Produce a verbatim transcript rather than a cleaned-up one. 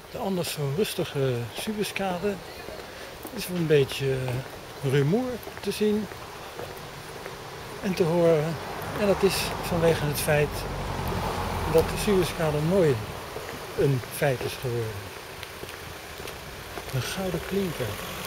De anders zo rustige Suezkade is een beetje rumoer te zien en te horen. En dat is vanwege het feit dat de Suezkade nooit een feit is geworden. Een gouden klinker.